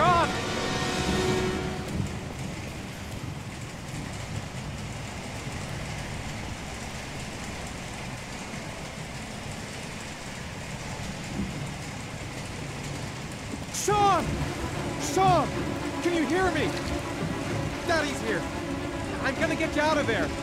Shaun! Shaun! Shaun! Can you hear me? Daddy's here. I'm gonna get you out of there.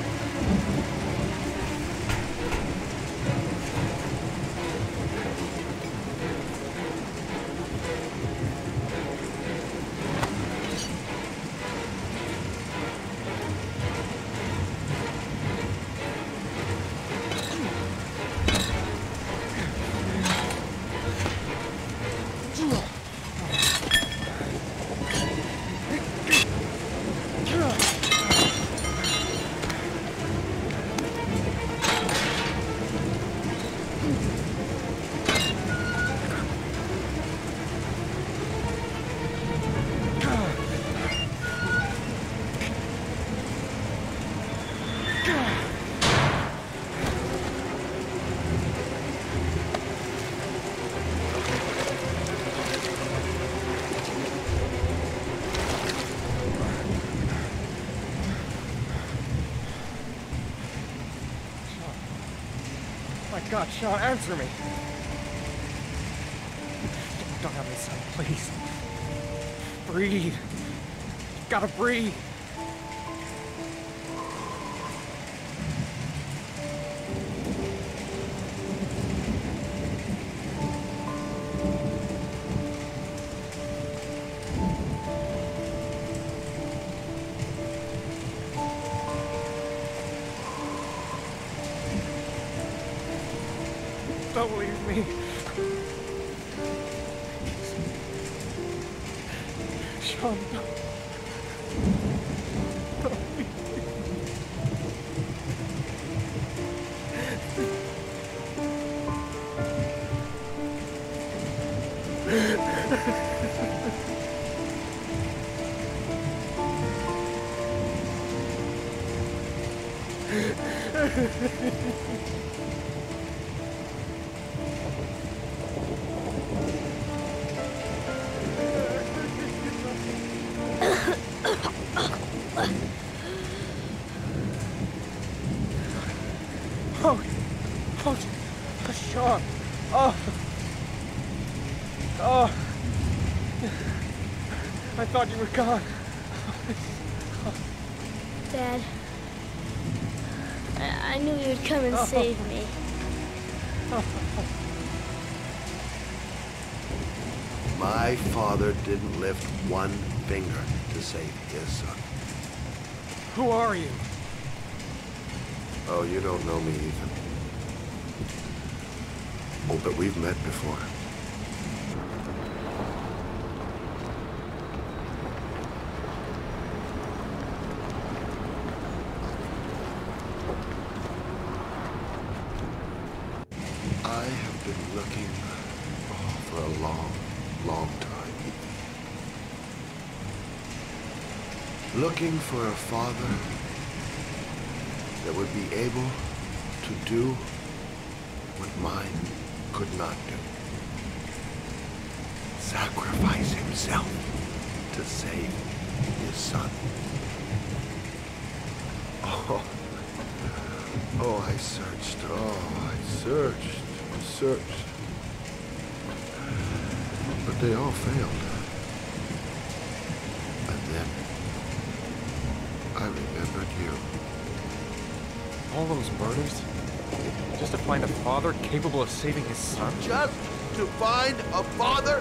God, Shaun, answer me. Don't have me, son, please. Breathe. You gotta breathe. Don't leave me. Shaun, don't leave me. Oh, Shaun. Oh. I thought you were gone. Dad, I knew you would come and save me. My father didn't lift one finger to save his son. Who are you? Oh, you don't know me, Ethan. Oh, but we've met before. I have been looking for a long, long time, Ethan. Looking for a father that would be able to do what mine could not do. Sacrifice himself to save his son. Oh, I searched. Oh, I searched. But they all failed. And then I remembered you. All those murders? Just to find a father capable of saving his son? Just to find a father?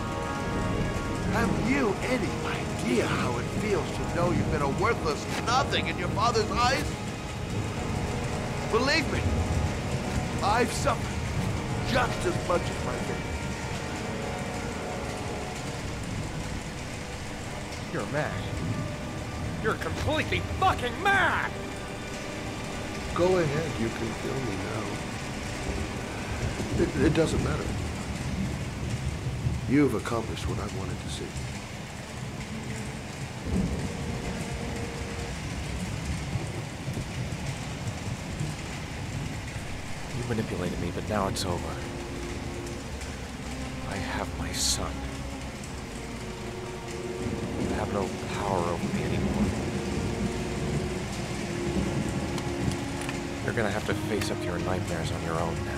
Have you any idea how it feels to know you've been a worthless nothing in your father's eyes? Believe me, I've suffered just as much as my family. You're mad. You're completely fucking mad! Go ahead, you can kill me now. It doesn't matter. You've accomplished what I wanted to see. You manipulated me, but now it's over. I have my son. You're gonna have to face up to your nightmares on your own now.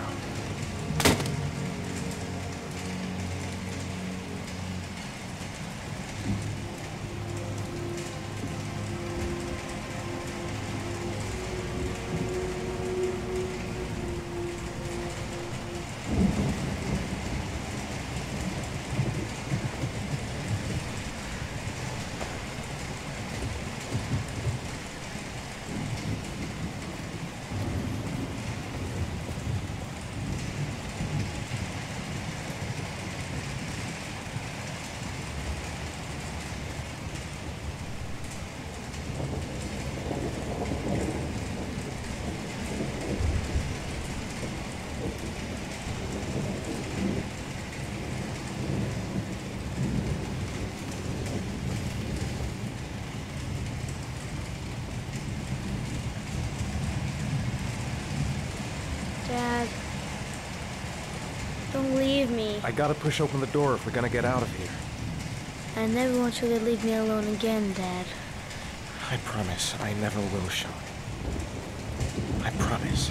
Dad, don't leave me. I gotta push open the door if we're gonna get out of here. I never want you to leave me alone again, Dad. I promise I never will, Shaun. I promise.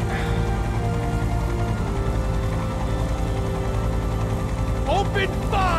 Open fire!